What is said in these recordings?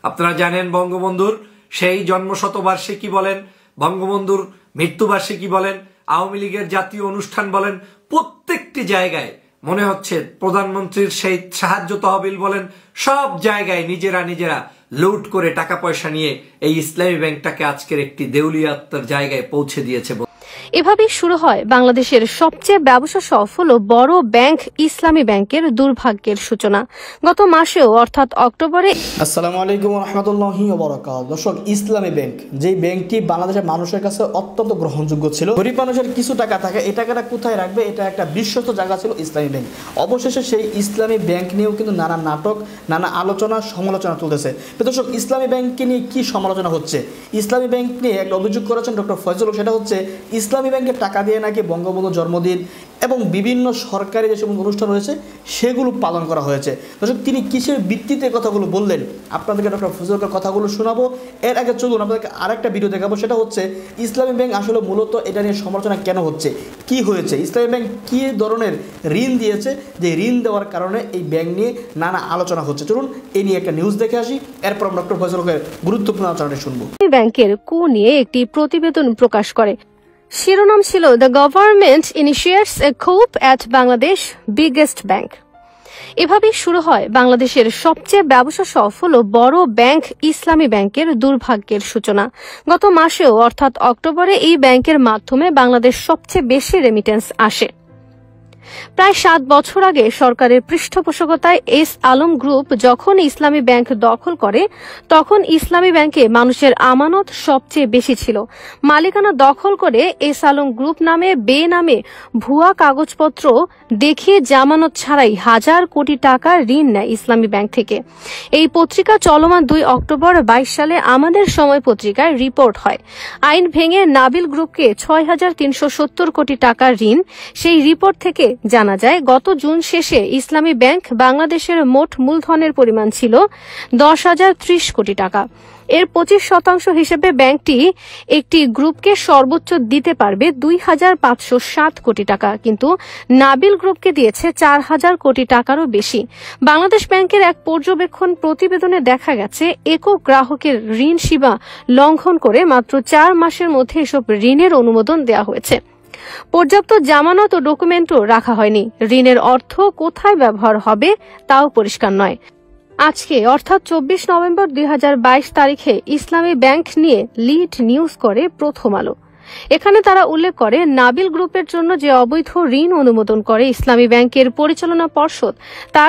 আপনারা জানেন বঙ্গবন্ধুর সেই জন্মশতবার্ষিকী বলেন, বঙ্গবন্ধুর মৃত্যুবার্ষিকী বলেন, আওয়ামী লীগের জাতীয় অনুষ্ঠান বলেন, প্রত্যেকটি জায়গায় মনে হচ্ছে প্রধানমন্ত্রীর সেই সাহায্য তহবিল বলেন, সব জায়গায় নিজেরা লুট করে টাকা পয়সা নিয়ে এই ইসলামী ব্যাংকটাকে আজকের একটি দেউলিয়াত্মার জায়গায় পৌঁছে দিয়েছে। এভাবেই শুরু হয় বাংলাদেশের সবচেয়ে ব্যবসা সফল ও বড় ব্যাংক ইসলামী ব্যাংকের দুর্ভাগ্যের সূচনা। গত মাসেও অর্থাৎ অক্টোবরে। আসসালামু আলাইকুম ওয়া রাহমাতুল্লাহি ওয়া বারাকাতুহু। দর্শক, ইসলামী ব্যাংক যে ব্যাংকটি বাংলাদেশের মানুষের কাছে অত্যন্ত গ্রহণযোগ্য ছিল, গরিব মানুষের কিছু টাকা থাকে, এই টাকাটা কোথায় রাখবে, এটা একটা বিশ্বস্ত জায়গা ছিল ইসলামী ব্যাংক। অবশেষে সেই ইসলামী ব্যাংক নিয়েও কিন্তু নানা নাটক, নানা আলোচনা, সমালোচনা চলতেছে। দর্শক, ইসলামী ব্যাংককে নিয়ে কি সমালোচনা হচ্ছে? ইসলামী ব্যাংক নিয়ে একটা অভিযোগ করেছেন ডক্টর ফয়জুল, সেটা হচ্ছে ইসলামী ব্যাংকের টাকা দিয়ে নাকি বঙ্গবন্ধু জন্মদিন এবং বিভিন্ন সরকারি যে সমস্ত অনুষ্ঠান রয়েছে সেগুলো পালন করা হয়েছে। দর্শক, তিনি কিসের ভিত্তিতে কথাগুলো বললেন আপনাদেরকে ডক্টর ফয়জুলের কথাগুলো শোনাবো। এর আগে চলুন আপনাদেরকে আরেকটা ভিডিও দেখাবো, সেটা হচ্ছে ইসলামী ব্যাংক আসলে মূলত এটা নিয়ে সমালোচনা কেন হচ্ছে, কি হয়েছে, ইসলামী ব্যাংক কী ধরনের ঋণ দিয়েছে, যে ঋণ দেওয়ার কারণে এই ব্যাংক নিয়ে নানা আলোচনা হচ্ছে। চলুন এই নিয়ে একটা নিউজ দেখে আসি, এরপর ডক্টর ফয়জুলের গুরুত্বপূর্ণ আলোচনাটা শুনবো। ব্যাংকের কু নিয়ে একটি প্রতিবেদন প্রকাশ করে। শিরোনাম ছিল the government initiates a coup at Bangladesh biggest bank. এভাবেই শুরু হয় বাংলাদেশের সবচেয়ে ব্যবসা সফল ও বড় ব্যাংক ইসলামী ব্যাংকের দুর্ভাগ্যের সূচনা। গত মাসেও অর্থাৎ অক্টোবরে এই ব্যাংকের মাধ্যমে বাংলাদেশ সবচেয়ে বেশি রেমিটেন্স আসে। প্রায় 7 বছর আগে সরকারের পৃষ্ঠপোষকতায় এস আলম গ্রুপ যখন ইসলামী ব্যাংক দখল করে, তখন ইসলামী ব্যাংকে মানুষের আমানত সবচেয়ে বেশি ছিল। মালিকানা দখল করে এস আলম গ্রুপ নামে বেনামে ভুয়া কাগজপত্র দেখিয়ে জামানত ছাড়াই হাজার কোটি টাকা ঋণ নেয় ইসলামী ব্যাংক থেকে। এই পত্রিকা চলমান 2 অক্টোবর 22 সালে আমাদের সময় পত্রিকায় রিপোর্ট হয়, আইন ভেঙে নাবিল গ্রুপকে 6,370 কোটি টাকা ঋণ। সেই রিপোর্ট থেকে জানা যায় গত জুন শেষে ইসলামী ব্যাংক বাংলাদেশের মোট মূলধনের পরিমাণ ছিল 10,030 কোটি টাকা। এর 25% হিসেবে ব্যাংকটি একটি গ্রুপকে সর্বোচ্চ দিতে পারবে 2,507 কোটি টাকা, কিন্তু নাবিল গ্রুপকে দিয়েছে 4,000 কোটি টাকারও বেশি। বাংলাদেশ ব্যাংকের এক পর্যবেক্ষণ প্রতিবেদনে দেখা গেছে একক গ্রাহকের ঋণ সীমা লঙ্ঘন করে মাত্র 4 মাসের মধ্যে এসব ঋণের অনুমোদন দেওয়া হয়েছে। পর্যাপ্ত জামানত ও ডকুমেন্টও রাখা হয়নি। ঋণের অর্থ কোথায় ব্যবহার হবে তাও পরিষ্কার নয়। আজকে অর্থাৎ 24 নভেম্বর 2022 তারিখে ইসলামী ব্যাংক নিয়ে লিড নিউজ করে প্রথম আলো। এখানে তারা উল্লেখ করে নাবিল গ্রুপের জন্য যে অবৈধ ঋণ অনুমোদন করে ইসলামী ব্যাংকের পরিচালনা পর্ষদ, তার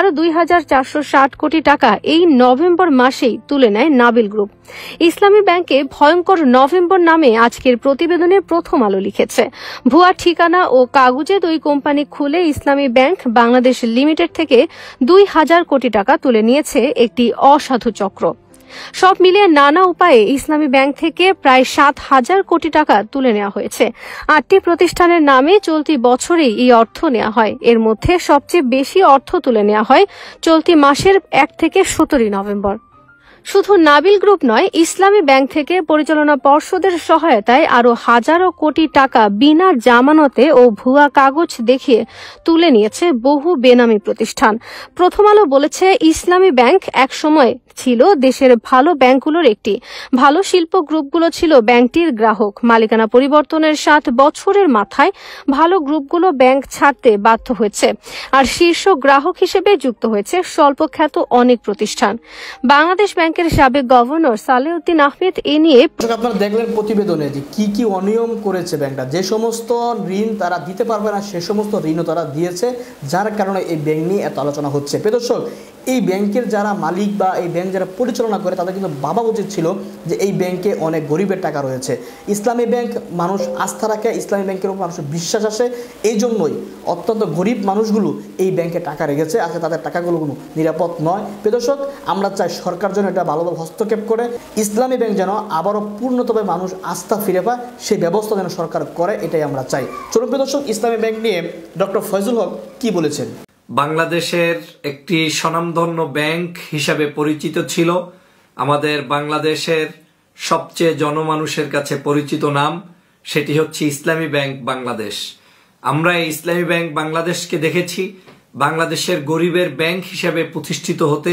2,460 কোটি টাকা এই নভেম্বর মাসেই তুলে নেয় নাবিল গ্রুপ। ইসলামী ব্যাংকে ভয়ঙ্কর নভেম্বর নামে আজকের প্রতিবেদনে প্রথম আলো লিখেছে, ভুয়া ঠিকানা ও কাগজে 2 কোম্পানি খুলে ইসলামী ব্যাংক বাংলাদেশ লিমিটেড থেকে 2,000 কোটি টাকা তুলে নিয়েছে একটি অসাধু চক্র। সব মিলিয়ে নানা উপায়ে ইসলামী ব্যাংক থেকে প্রায় 7,000 কোটি টাকা তুলে নেওয়া হয়েছে। 8টি প্রতিষ্ঠানের নামে চলতি বছরেই এই অর্থ নেওয়া হয়। এর মধ্যে সবচেয়ে বেশি অর্থ তুলে নেওয়া হয় চলতি মাসের 1 থেকে 17 নভেম্বর। শুধু নাবিল গ্রুপ নয়, ইসলামী ব্যাংক থেকে পরিচালনা পর্ষদের সহায়তায় আরো হাজারো কোটি টাকা বিনা জামানতে ও ভুয়া কাগজ দেখিয়ে তুলে নিয়েছে বহু বেনামী প্রতিষ্ঠান। প্রথম আলো বলেছে, ইসলামী ব্যাংক এক সময় ছিল দেশের ভালো ব্যাংকগুলোর একটি। ভালো শিল্প গ্রুপগুলো ছিল ব্যাংকটির গ্রাহক। মালিকানা পরিবর্তনের 7 বছরের মাথায় ভালো গ্রুপগুলো ব্যাংক ছাড়তে বাধ্য হয়েছে, আর শীর্ষ গ্রাহক হিসেবে যুক্ত হয়েছে স্বল্পখ্যাত অনেক প্রতিষ্ঠান। বাংলাদেশ ব্যাংকের সাবেক গভর্নর সালেউদ্দিন আহমেদ এ নিয়ে আপনারা দেখলেন প্রতিবেদনে যে কি কি অনিয়ম করেছে ব্যাংকটা। যে সমস্ত ঋণ তারা দিতে পারবে না সে সমস্ত ঋণও তারা দিয়েছে, যার কারণে এই ব্যাংক নিয়ে এত আলোচনা হচ্ছে। দর্শক, এই ব্যাংকের যারা মালিক বা এই ব্যাংক যারা পরিচালনা করে তাদের কিন্তু ভাবা উচিত ছিল যে এই ব্যাংকে অনেক গরিবের টাকা রয়েছে। ইসলামী ব্যাংক মানুষ আস্থা রাখে, ইসলামী ব্যাংকের উপর মানুষের বিশ্বাস আসে, এই জন্যই অত্যন্ত গরিব মানুষগুলো এই ব্যাংকে টাকা রেখেছে। আজকে তাদের টাকাগুলো কোনো নিরাপদ নয়। দর্শক, আমরা চাই সরকার যেন এটা ভালোভাবে হস্তক্ষেপ করে, ইসলামী ব্যাংক যেন আবারও পূর্ণতভাবে মানুষ আস্থা ফিরে পায়, সেই ব্যবস্থা যেন সরকার করে, এটাই আমরা চাই। চলুন দর্শক, ইসলামী ব্যাংক নিয়ে ডক্টর ফয়জুল হক কি বলেছেন। বাংলাদেশের একটি স্বনামধন্য ব্যাংক হিসাবে পরিচিত ছিল, আমাদের বাংলাদেশের সবচেয়ে জনমানুষের কাছে পরিচিত নাম, সেটি হচ্ছে ইসলামী ব্যাংক বাংলাদেশ। আমরা এই ইসলামী ব্যাংক বাংলাদেশকে দেখেছি বাংলাদেশের গরিবের ব্যাংক হিসাবে প্রতিষ্ঠিত হতে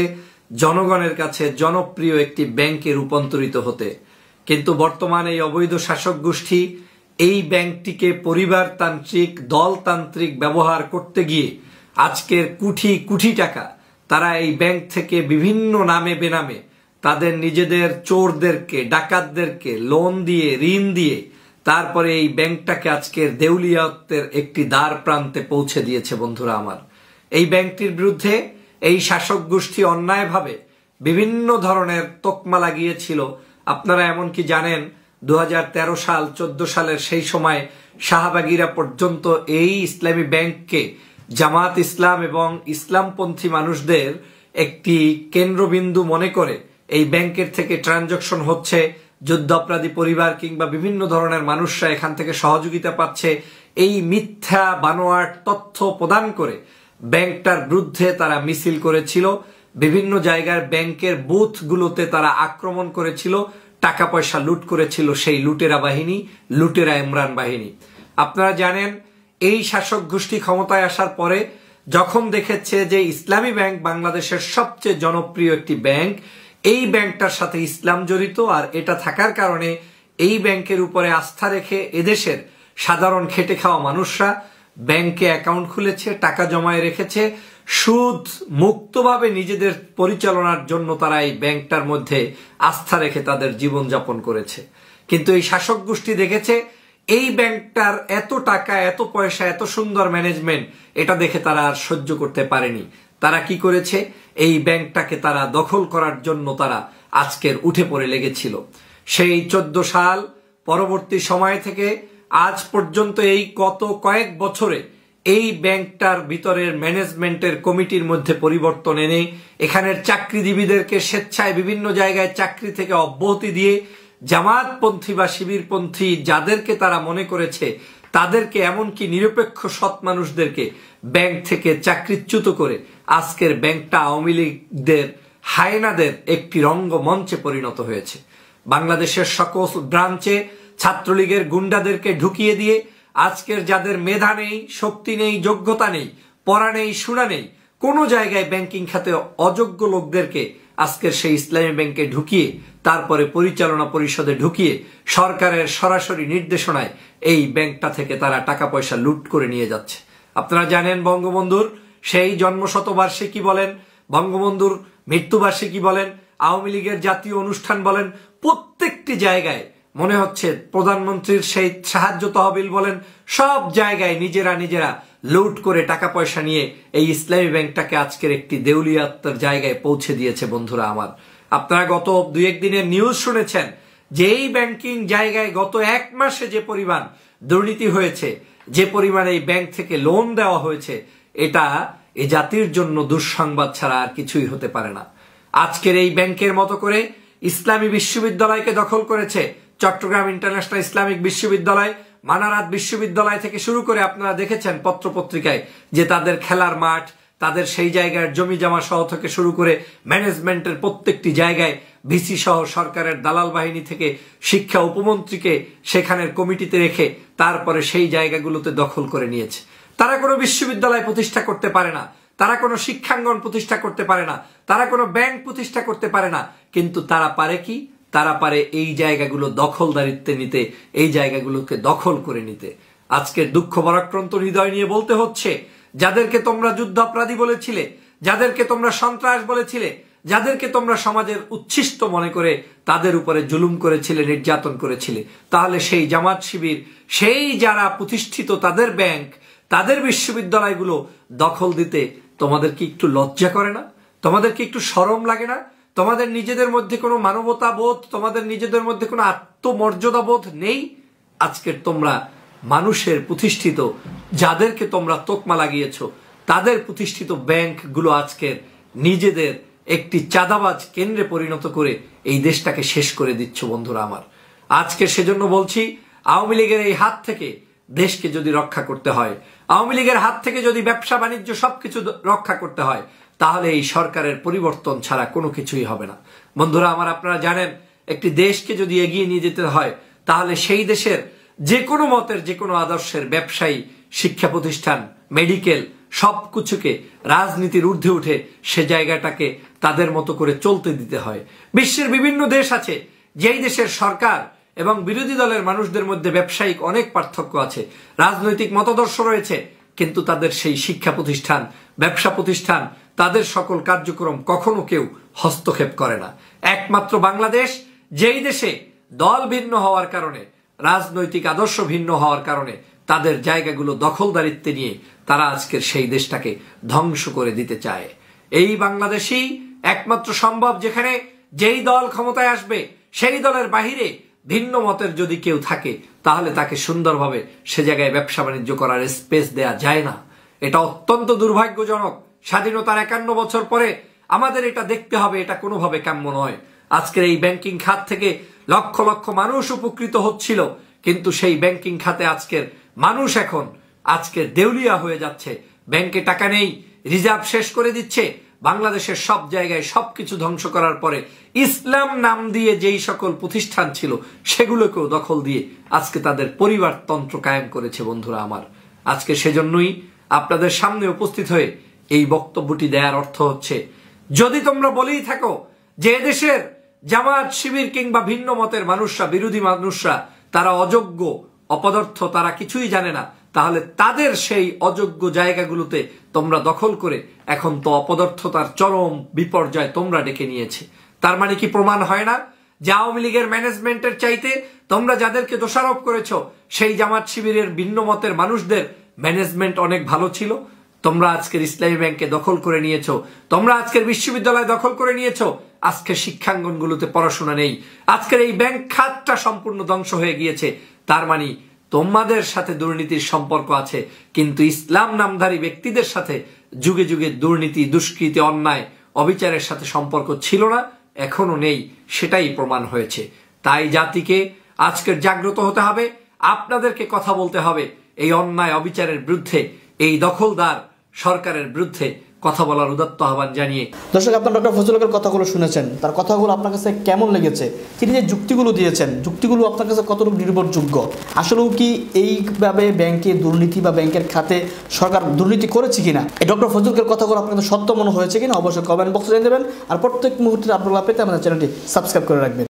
জনগণের কাছে জনপ্রিয় একটি ব্যাংকে রূপান্তরিত হতে, কিন্তু বর্তমানে এই অবৈধ শাসক গোষ্ঠী এই ব্যাংকটিকে পরিবারতান্ত্রিক দলতান্ত্রিক ব্যবহার করতে গিয়ে আজকের কোটি কোটি টাকা তারা এই ব্যাংক থেকে বিভিন্ন নামে বেনামে তাদের নিজেদের চোরদেরকে ডাকাতদেরকে লোন দিয়ে ঋণ দিয়ে তারপরে এই ব্যাংকটাকে আজকের দেউলিয়াতের একটি দ্বার প্রান্তে পৌঁছে দিয়েছে। বন্ধুরা আমার, এই ব্যাংকটির বিরুদ্ধে এই শাসক গোষ্ঠী অন্যায়ভাবে বিভিন্ন ধরনের তোকমা লাগিয়েছিল। আপনারা এমনকি জানেন 2013 সাল 14 সালের সেই সময় শাহবাগীরা পর্যন্ত এই ইসলামী ব্যাংককে জামাত ইসলাম এবং ইসলামপন্থী মানুষদের একটি কেন্দ্রবিন্দু মনে করে এই ব্যাংকের থেকে ট্রানজাকশন হচ্ছে, যুদ্ধাপরাধী পরিবার কিংবা বিভিন্ন ধরনের মানুষরা এখান থেকে সহযোগিতা পাচ্ছে, এই মিথ্যা বানোয়াট তথ্য প্রদান করে ব্যাংকটার বিরুদ্ধে তারা মিছিল করেছিল। বিভিন্ন জায়গার ব্যাংকের বুথগুলোতে তারা আক্রমণ করেছিল, টাকা পয়সা লুট করেছিল সেই লুটেরা বাহিনী, লুটেরা ইমরান বাহিনী। আপনারা জানেন এই শাসক গোষ্ঠী ক্ষমতায় আসার পরে যখন দেখেছে যে ইসলামী ব্যাংক বাংলাদেশের সবচেয়ে জনপ্রিয় একটি ব্যাংক, এই ব্যাংকটার সাথে ইসলাম জড়িত, আর এটা থাকার কারণে এই ব্যাংকের উপরে আস্থা রেখে এদেশের সাধারণ খেটে খাওয়া মানুষরা ব্যাংকে অ্যাকাউন্ট খুলেছে, টাকা জমায় রেখেছে, সুদ মুক্তভাবে নিজেদের পরিচালনার জন্য তারা এই ব্যাংকটার মধ্যে আস্থা রেখে তাদের জীবনযাপন করেছে। কিন্তু এই শাসক গোষ্ঠী দেখেছে এই ব্যাংকটার এত টাকা, এত পয়সা, এত সুন্দর ম্যানেজমেন্ট, এটা দেখে তারা আর সহ্য করতে পারেনি। তারা কি করেছে, এই ব্যাংকটাকে তারা দখল করার জন্য তারা আজকের উঠে পড়ে লেগেছিল। সেই 14 সাল পরবর্তী সময় থেকে আজ পর্যন্ত এই গত কয়েক বছরে এই ব্যাংকটার ভিতরের ম্যানেজমেন্টের কমিটির মধ্যে পরিবর্তন এনে এখানের চাকরিজীবীদেরকে স্বেচ্ছায় বিভিন্ন জায়গায় চাকরি থেকে অব্যাহতি দিয়ে জামাতপন্থী বা শিবিরপন্থী যাদেরকে তারা মনে করেছে তাদেরকে, এমনকি নিরপেক্ষ সৎ মানুষদেরকে ব্যাংক থেকে চাকরিচ্যুত করে আজকের ব্যাংকটা আওয়ামী লীগদের হায়নাদের একটি রঙ্গমঞ্চে পরিণত হয়েছে। বাংলাদেশের সকল ব্রাঞ্চে ছাত্রলীগের গুন্ডাদেরকে ঢুকিয়ে দিয়ে আজকের যাদের মেধা নেই, শক্তি নেই, যোগ্যতা নেই, পড়া নেই, শোনা নেই, কোনো জায়গায় ব্যাংকিং খাতে অযোগ্য লোকদেরকে আজকের সেই ইসলামী ব্যাংকে ঢুকিয়ে তারপরে পরিচালনা পরিষদে ঢুকিয়ে সরকারের সরাসরি নির্দেশনায় এই ব্যাংকটা থেকে তারা টাকা পয়সা লুট করে নিয়ে যাচ্ছে। আপনারা জানেন বঙ্গবন্ধুর সেই জন্মশতবার্ষিকী বলেন, বঙ্গবন্ধুর মৃত্যুবার্ষিকী বলেন, আওয়ামী লীগের জাতীয় অনুষ্ঠান বলেন, প্রত্যেকটি জায়গায় মনে হচ্ছে প্রধানমন্ত্রীর সেই সাহায্য তহবিল বলেন, সব জায়গায় নিজেরা লুট করে টাকা পয়সা নিয়ে এই ইসলামী ব্যাংকটাকে আজকের একটি দেউলিয়াতের জায়গায় পৌঁছে দিয়েছে। বন্ধুরা আমার, আপনারা গত 2-1 দিনের নিউজ শুনেছেন যে এই ব্যাংকিং জায়গায় গত 1 মাসে যে পরিমাণ দুর্নীতি হয়েছে, যে পরিমাণ এই ব্যাংক থেকে লোন দেওয়া হয়েছে, এটা এ জাতির জন্য দুঃসংবাদ ছাড়া আর কিছুই হতে পারে না। আজকের এই ব্যাংকের মতো করে ইসলামী বিশ্ববিদ্যালয়কে দখল করেছে চট্টগ্রাম ইন্টারন্যাশনাল ইসলামিক বিশ্ববিদ্যালয়, মানারাত বিশ্ববিদ্যালয় থেকে শুরু করে আপনারা দেখেছেন পত্রপত্রিকায় যে তাদের খেলার মাঠ, তাদের সেই জায়গার জমি জমা সহ থেকে শুরু করে ম্যানেজমেন্টের প্রত্যেকটি জায়গায় ভিসি সহ সরকারের দালাল বাহিনী থেকে শিক্ষা উপমন্ত্রীকে সেখানের কমিটিতে রেখে তারপরে সেই জায়গাগুলোতে দখল করে নিয়েছে। তারা কোনো বিশ্ববিদ্যালয় প্রতিষ্ঠা করতে পারে না, তারা কোনো শিক্ষাঙ্গন প্রতিষ্ঠা করতে পারে না, তারা কোনো ব্যাংক প্রতিষ্ঠা করতে পারে না, কিন্তু তারা পারে কি? তারা পারে এই জায়গাগুলো দখলদারিত্বে নিতে, এই জায়গাগুলোকে দখল করে নিতে। আজকের দুঃখ ভারাক্রান্ত হৃদয় নিয়ে বলতে হচ্ছে, যাদেরকে তোমরা যুদ্ধাপরাধী বলেছিলে, যাদেরকে তোমরা সন্ত্রাস বলেছিলে, যাদেরকে তোমরা সমাজের উচ্ছিষ্ট মনে করে তাদের উপরে জুলুম করেছিলে, নির্যাতন করেছিলে, তাহলে সেই জামাত শিবির, সেই যারা প্রতিষ্ঠিত তাদের ব্যাংক, তাদের বিশ্ববিদ্যালয়গুলো দখল দিতে তোমাদের কি একটু লজ্জা করে না? তোমাদের কি একটু শরম লাগে না? তোমাদের নিজেদের মধ্যে কোনো মানবতা বোধ, তোমাদের নিজেদের মধ্যে কোনো আত্মমর্যাদা বোধ নেই? আজকের তোমরা মানুষের প্রতিষ্ঠিত, যাদেরকে তোমরা তোকমা লাগিয়েছ, তাদের প্রতিষ্ঠিত ব্যাংকগুলো আজকের নিজেদের একটি চাঁদাবাজ কেন্দ্রে পরিণত করে এই দেশটাকে শেষ করে দিচ্ছ। বন্ধুরা আমার, আজকে সেজন্য বলছি, আওয়ামী লীগের এই হাত থেকে দেশকে যদি রক্ষা করতে হয়, আওয়ামী লীগের হাত থেকে যদি ব্যবসা বাণিজ্য সবকিছু রক্ষা করতে হয়, তাহলে এই সরকারের পরিবর্তন ছাড়া কোনো কিছুই হবে না। বন্ধুরা আমার, আপনারা জানেন একটি দেশকে যদি এগিয়ে নিয়ে যেতে হয়, তাহলে সেই দেশের যে কোনো মতের, যে কোনো আদর্শের ব্যবসায়ী, শিক্ষা প্রতিষ্ঠান, মেডিকেল সবকিছুকে রাজনীতির ঊর্ধ্বে উঠে সে জায়গাটাকে তাদের মতো করে চলতে দিতে হয়। বিশ্বের বিভিন্ন দেশ আছে যেই দেশের সরকার এবং বিরোধী দলের মানুষদের মধ্যে ব্যবসায়িক অনেক পার্থক্য আছে, রাজনৈতিক মতাদর্শ রয়েছে, কিন্তু তাদের সেই শিক্ষা প্রতিষ্ঠান, ব্যবসা প্রতিষ্ঠান, তাদের সকল কার্যক্রম কখনো কেউ হস্তক্ষেপ করে না। একমাত্র বাংলাদেশ, যেই দেশে দল ভিন্ন হওয়ার কারণে, রাজনৈতিক আদর্শ ভিন্ন হওয়ার কারণে তাদের জায়গাগুলো দখলদারিত্বে নিয়ে তারা আজকের সেই দেশটাকে ধ্বংস করে দিতে চায়। এই বাংলাদেশই একমাত্র সম্ভব যেখানে যেই দল ক্ষমতায় আসবে সেই দলের বাহিরে ভিন্ন মতের যদি কেউ থাকে তাহলে তাকে সুন্দরভাবে সে জায়গায় ব্যবসা বাণিজ্য করার স্পেস দেয়া যায় না। এটা অত্যন্ত দুর্ভাগ্যজনক। স্বাধীনতার 51 বছর পরে আমাদের এটা দেখতে হবে, এটা কোনোভাবে কাম্য নয়। আজকের এই ব্যাংকিং খাত থেকে লক্ষ লক্ষ মানুষ উপকৃত হচ্ছিল, কিন্তু সেই ব্যাংকিং খাতে আজকের মানুষ এখন আজকের দেউলিয়া হয়ে যাচ্ছে। ব্যাংকে টাকা নেই, রিজার্ভ শেষ করে দিচ্ছে। বাংলাদেশের সব জায়গায় সবকিছু ধ্বংস করার পরে ইসলাম নাম দিয়ে যেই সকল প্রতিষ্ঠান ছিল সেগুলোকেও দখল দিয়ে আজকে তাদের পরিবারতন্ত্র কায়েম করেছে। বন্ধুরা আমার, আজকে সেজন্যই আপনাদের সামনে উপস্থিত হয়ে এই বক্তব্যটি দেওয়ার অর্থ হচ্ছে, যদি তোমরা বলেই থাকো যে এদেশের জামাত, শিবির কিংবা ভিন্ন মতের মানুষরা, বিরোধী মানুষরা তারা অযোগ্য, অপদার্থ, তারা কিছুই জানে না, তাহলে তাদের সেই অযোগ্য জায়গাগুলোতে তোমরা দখল করে এখন তো অপদার্থতার চরম বিপর্যয় তোমরা ডেকে নিয়েছে। তার মানে কি প্রমাণ হয় না যে আওয়ামী লীগের ম্যানেজমেন্টের চাইতে তোমরা যাদেরকে দোষারোপ করেছো সেই জামাত শিবিরের ভিন্ন মতের মানুষদের ম্যানেজমেন্ট অনেক ভালো ছিল? তোমরা আজকের ইসলামী ব্যাংকে দখল করে নিয়েছো, তোমরা আজকের বিশ্ববিদ্যালয় দখল করে নিয়েছো, আজকে শিক্ষাঙ্গনগুলোতে পড়াশোনা নেই, আজকের এই ব্যাংক খাতটা সম্পূর্ণ ধ্বংস হয়ে গিয়েছে। তার মানে তোমাদের সাথে দুর্নীতির সম্পর্ক আছে, কিন্তু ইসলাম নামধারী ব্যক্তিদের সাথে যুগে যুগে দুর্নীতি, দুষ্কৃতি, অন্যায়, অবিচারের সাথে সম্পর্ক ছিল না, এখনো নেই, সেটাই প্রমাণ হয়েছে। তাই জাতিকে আজকের জাগ্রত হতে হবে, আপনাদেরকে কথা বলতে হবে এই অন্যায় অবিচারের বিরুদ্ধে, এই দখলদার সরকারের বিরুদ্ধে কথা বলার উদাত্ত আহ্বান জানিয়ে। দর্শক, আপনার ডক্টর ফজলুল হকের কথাগুলো শুনেছেন, তার কথাগুলো আপনার কাছে কেমন লেগেছে? তিনি যে যুক্তিগুলো দিয়েছেন, যুক্তিগুলো আপনার কাছে কতটুকু নির্ভরযোগ্য? আসলেও কি এইভাবে ব্যাংকে দুর্নীতি বা ব্যাংকের খাতে সরকার দুর্নীতি করেছে কিনা, এই ডক্টর ফজলুল হকের কথাগুলো আপনার কাছে সত্য মনে হয়েছে কিনা অবশ্যই কমেন্ট বক্সে জানিয়ে দেবেন। আর প্রত্যেক মুহূর্তে আপনারা পেতে আমাদের চ্যানেলটি সাবস্ক্রাইব করে রাখবেন।